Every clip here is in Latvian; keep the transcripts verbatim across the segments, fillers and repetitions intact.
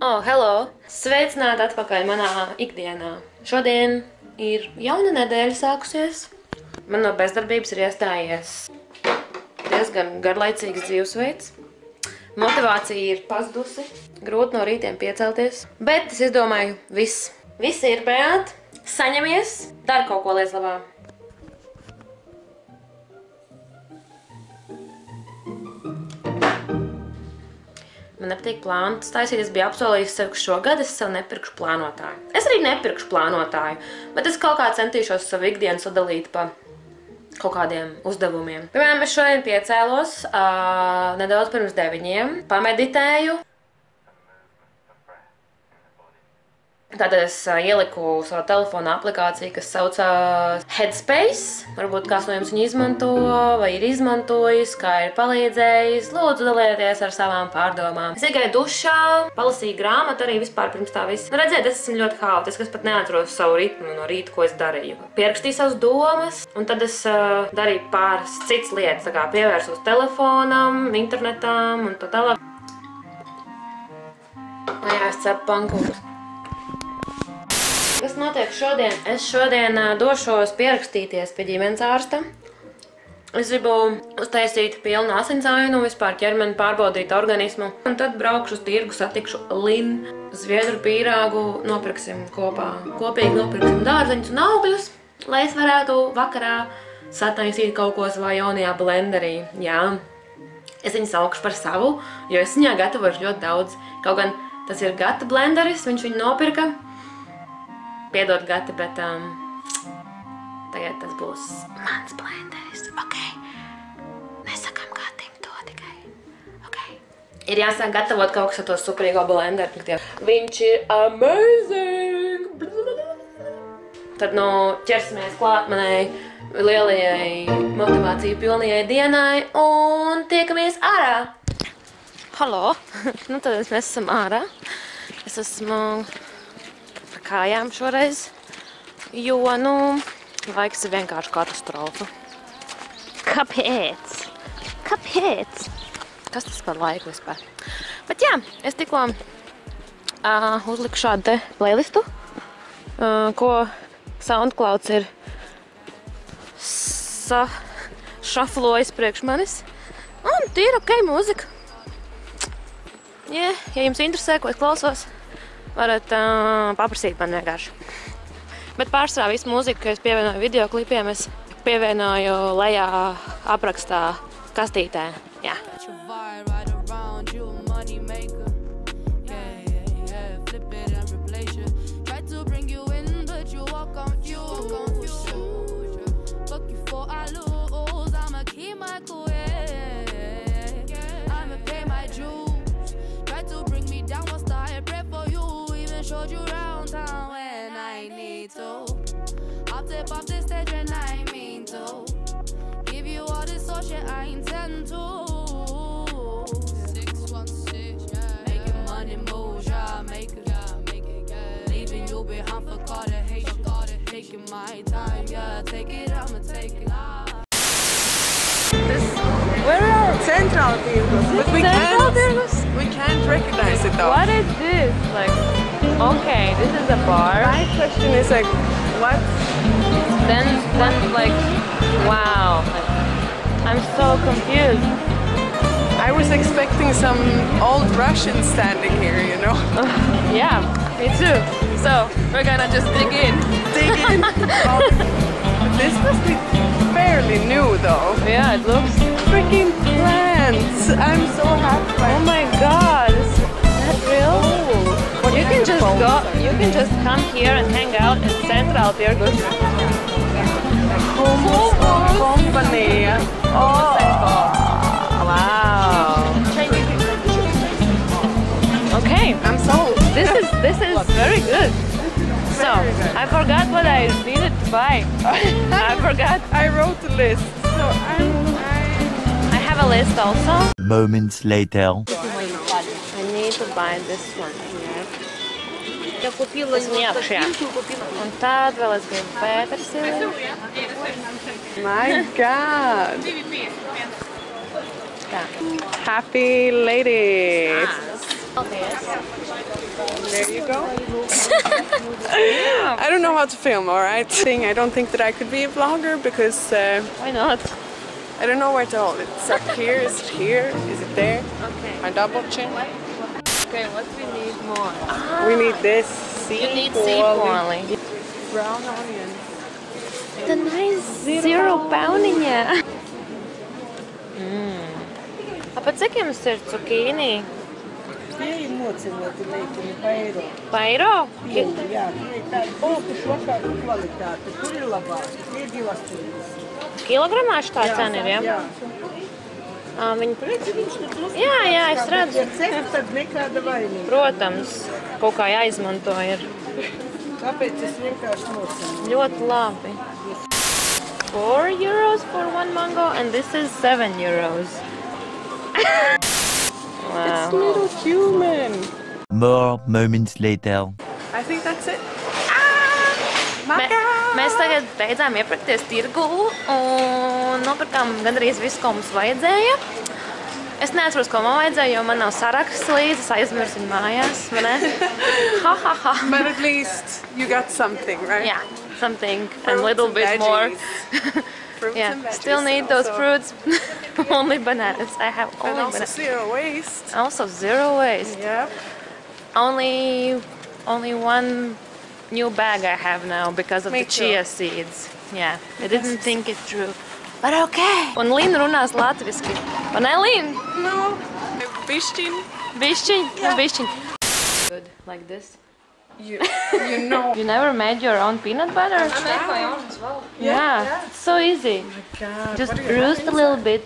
Oh, hello! Sveicināti atpakaļ manā ikdienā. Šodien ir jauna nedēļa sākusies. Man no bezdarbības ir iestājies diezgan garlaicīgs dzīvesveids. Motivācija ir pazudusi. Grūti no rītiem piecelties. Bet es izdomāju, viss. Viss ir, Beāt. Saņemies. Dari kaut ko lietas labā. Man nepatīk plānu taisīt. Es biju apsolījusi sev, ka šogad es sev nepirkšu plānotāju. Es arī nepirkšu plānotāju, bet es kaut kā centīšos savu ikdienu sadalīt pa kaut kādiem uzdevumiem. Piemēram, es šodien piecēlos uh, nedaudz pirms deviņiem, pameditēju. Tātad es uh, ieliku savā telefona aplikāciju, kas saucās Headspace. Varbūt kāds no jums viņu izmanto vai ir izmantojis, kā ir palīdzējis. Lūdzu, dalieties ar savām pārdomām. Es iegāju dušā, palasīju grāmatu arī vispār pirms tā viss. Redziet, es esmu ļoti haotiski, es pat neatceros savu ritmu no rīta, ko es darīju. Pierakstīju savas domas, un tad es uh, darīju pāris citas lietas, tā kā pievērsos telefonam, internetam un tā tālāk. Jā, es cepu pankūkus. Kas notiek šodien? Es šodien uh, došos pierakstīties pie ģimenes ārsta. Es gribu uztaisīt pilnu asinsainu, vispār ķermeni pārbaudīt organismu. Un tad braukšu uz tirgu, satikšu Linu, zviedru pīrāgu, nopirksim kopā. Kopīgi nopirksim dārzeņus un augļus, lai es varētu vakarā sataisīt kaut ko savā jaunajā blenderī. Jā, es viņu saukšu par savu, jo es viņā gatavošu ļoti daudz. Kaut gan tas ir Gata blenderis, viņš viņu nopirka. Piedod, Gati, bet um, tagad tas būs mans blenderis. Ok. Nesakam Gatim to tikai. Ok. Ir jāsāk gatavot kaut kas ar to superīgo blenderu. Viņš ir amazing! Tad nu ķersimies klāt manai lielajai motivāciju pilnajai dienai un tiekamies ārā. Halo! Nu tad mēs esam ārā. Es esmu kājām šoreiz, jo, nu, laiks ir vienkārši katastrofa. Kāpēc? Kāpēc? Kas tas par laiku vispār? Bet jā, es tikko uh, uzliku šādu te playlistu, uh, ko SoundClouds ir sa šaflojis priekš manis. Un tīra ok mūzika. Yeah, ja jums interesē, ko es klausos, varat uh, paprasīt man vienkārši. Bet pārsvarā visu mūziku, ko es pievienoju videoklipiem, es pievienoju lejā aprakstā kastītē. Jā. Showed you around town when I need to. I'll tip off this stage when I mean to. Give you all this so shit I intend to. Six one six, yeah. Making money moves, yeah, make it, yeah, make it, yeah. Leaving you behind for Cartagena, taking my time, yeah, take it, I'ma take it. This, Where are Central Virgus, but we Central can't, Virgus? we can't recognize it though. What is this? Like, okay, this is a bar. My question is like, what? Then, then like, wow. Like, I'm so confused. I was expecting some old Russians standing here, you know? Yeah, me too. So, we're gonna just dig in. Dig in. Oh, this must be fairly new though. Yeah, it looks... Freaking plants! I'm so happy. Oh my god, is that real? Oh, you can just go, you can just come here and hang out at Central Virgus. Hummus Company. Oh, wow. Okay, I'm sold. this is this is very good. So, I forgot what I needed to buy. I forgot. I wrote the list, so I'm. I have a list also. Moments later. I need to buy this one here. Tas neapšajā. Un tād vēl es gribu pētersili. My God. Tā. Happy lady. Paldies. There you go. I don't know how to film, alright? Thing, I don't think that I could be a vlogger because uh, Why not? I don't know where to hold it. It's up here, is it here, is it there? Okay. My double chin. Okay, what we need more? We need this You need sea sīpoli. brown onion. The nice zero pauniņa. Mm. A pa cik jums ir cukīni? Tie ir noceloti meiteni pa eiro. Pa eiro? Tie, jā, tie ir tādi pokuši vakāku kvalitāti. Kur ir labāki? Tie ir divas trīs. Kilogramā šitā cena ir, ja? Jā. Ā, viņi... Redzi, viņš tur drusku. Jā, jā, es redzu. Ja cep, tad nekāda vainīga. Protams, kaut kā jāizmanto ir. Tāpēc es vienkārši nocelu. Ļoti labi. Four euros for one mango and this is seven euros. Wow. It's little human. More moments later. I think that's it. Mē, mēs tagad beidzām iepirkties tirgu un nopirkām gandrīz visu, ko mums vajadzēja. Es neatceros, ko man vajadzēja, jo man nav saraksts līdzi, es aizmirsu viņu mājās, vai ne? Ha, ha, ha. But at least you got something, right? Yeah, something Fruits and a little and bit more. veggies. Fruits Yeah, and veggies still need those also. fruits. Only bananas. I have And only also bananas. zero waste. Also zero waste. Yep. Only, only one new bag I have now because of Me the too. chia seeds. Yeah, I didn't think it through. But okay. Un Lina runās latviski. Vai ne, Lina? No. Bišķiņ. Bišķiņ? Nu, bišķiņ. Good, like this. You, you know. You never made your own peanut butter? I make my own as well. Yeah, it's so easy. God, Just what do you bruise have a little bit.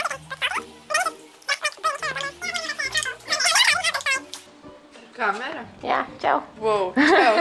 Kamera. Yeah, ciao. Whoa. Ciao.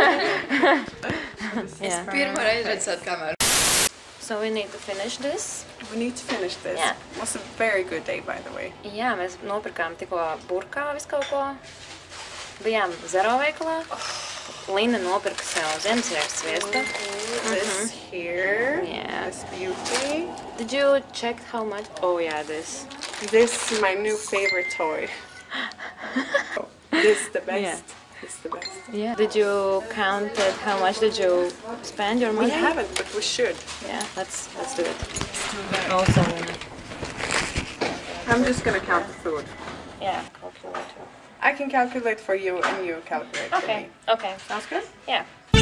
Yeah. Pirmo reizi redzēt kameru. So we need to finish this. We need to finish this. Yeah. It was a very good day, by the way. Jā, mēs nopirkām tikko burkā visu kaut ko. Bijām Zero veikalā. Lina nopirka sev Ziemassvētku sviestu. This here. Yeah. This beauty. Did you check how much? Oh yeah, this. This is my new favorite toy. Oh, this is the best. Yeah. This is the best. Yeah. Did you count it? How much did you spend your money? We haven't, but we should. Yeah, let's let's do it. Also, Lina. I'm just gonna count the food. Yeah, calculate. I can calculate for you and you calculate for Okay. me. Okay. Sounds good? Yeah.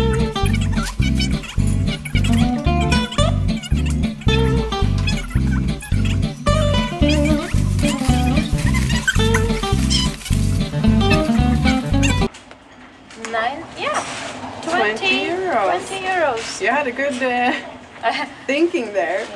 Nine? Yeah. twenty euros. twenty euros. You had a good uh, thinking there.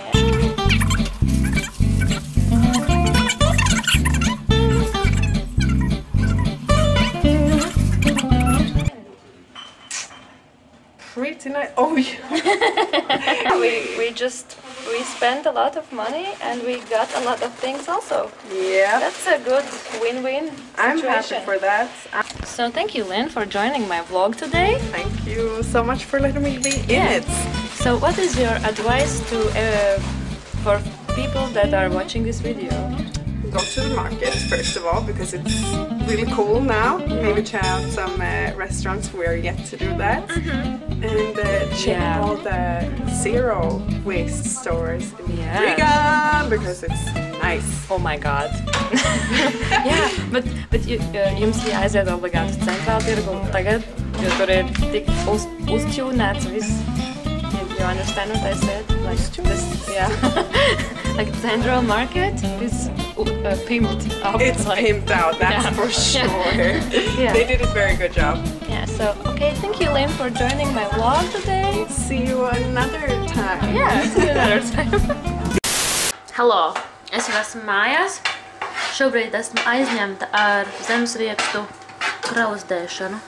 Pretty nice. Oh, yeah. we we just we spent a lot of money and we got a lot of things also. Yeah. That's a good win-win I'm situation. happy for that. So thank you, Lynn, for joining my vlog today. Thank you so much for letting me be in Yeah. it. So what is your advice to uh, for people that are watching this video? Go to the market first of all because it's really cool now. Maybe check out some uh, restaurants where you get to do that. And uh, check Yeah. all the zero waste stores in Yes. Riga because it's nice. Oh my god. Jā, bet, bet ju- jums jāaiziet obligāti uz centrālu tirgu tagad, jo tur ir tik uz, uzķūnēts viss. You, you understand what I said? Like this, yeah. Like central market is uh, pimped up. It's like, pimped out, that's Yeah. for sure. Yeah. They did a very good job. Yeah, so, okay, thank you, Lynn, for joining my vlog today. See you another time. Yeah, see you another time. Hello, es jau esmu mājās. Šobrīd esmu aizņemta ar zemesriekstu krauzdēšanu.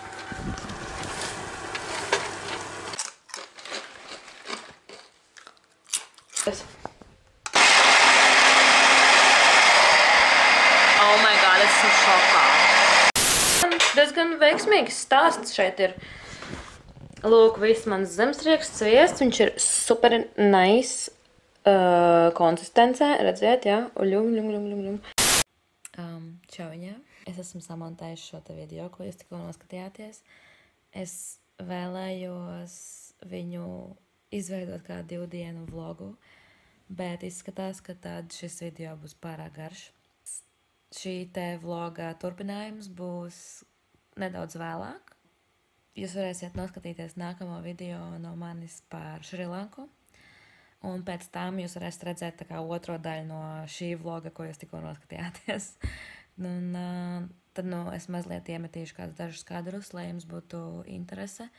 Oh my god, esmu šokā. Diezgan veiksmīgs stāsts šeit ir. Lūk, viss mans zemesrieksts sviests, viņš ir super nice uh, konsistencē, redziet, jā, uļum, ļum, ļum, ļum, ļum. Um, čau, jā. Es esmu samontējis šo te video, ko jūs tikko noskatījāties. Es vēlējos viņu izveidot kā divu dienu vlogu, bet izskatās, ka tad šis video būs pārāk garš. Šī te vloga turpinājums būs nedaudz vēlāk. Jūs varēsiet noskatīties nākamo video no manis par Šrilanku. Un pēc tam jūs varēsiet redzēt tā kā otro daļu no šī vloga, ko jūs tikko noskatījāties. Un uh, tad nu, es mazliet iemetīšu kādus dažus kadrus, lai jums būtu interese.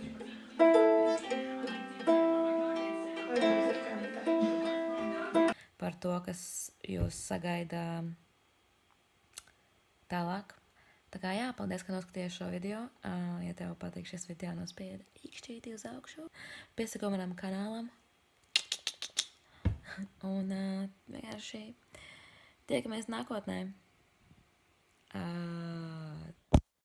Par to, kas jūs sagaida tālāk. Tā kā jā, paldies, ka noskatījies šo video. Uh, ja tev patīk šis video, nospiedi īkšķīti uz augšu. Piesako manam kanālam. Un uh, vienkārši tiekamies nākotnē.